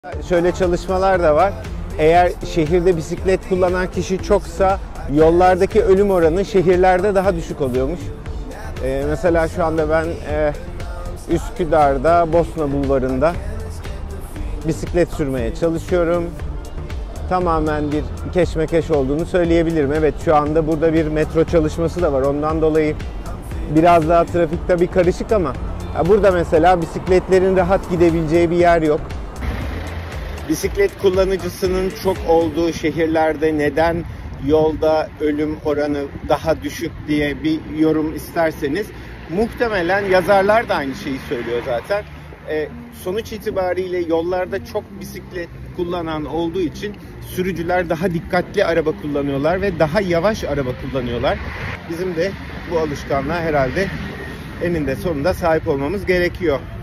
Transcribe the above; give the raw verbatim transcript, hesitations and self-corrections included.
Şöyle çalışmalar da var. Eğer şehirde bisiklet kullanan kişi çoksa yollardaki ölüm oranı şehirlerde daha düşük oluyormuş. Ee, mesela şu anda ben e, Üsküdar'da Bosna Bulvarı'nda bisiklet sürmeye çalışıyorum. Tamamen bir keşmekeş olduğunu söyleyebilirim. Evet, şu anda burada bir metro çalışması da var. Ondan dolayı biraz daha trafik tabii karışık ama burada mesela bisikletlerin rahat gidebileceği bir yer yok. Bisiklet kullanıcısının çok olduğu şehirlerde neden yolda ölüm oranı daha düşük diye bir yorum isterseniz, muhtemelen yazarlar da aynı şeyi söylüyor zaten. E, sonuç itibariyle yollarda çok bisiklet kullanan olduğu için sürücüler daha dikkatli araba kullanıyorlar ve daha yavaş araba kullanıyorlar. Bizim de bu alışkanlığa herhalde eninde sonunda sahip olmamız gerekiyor.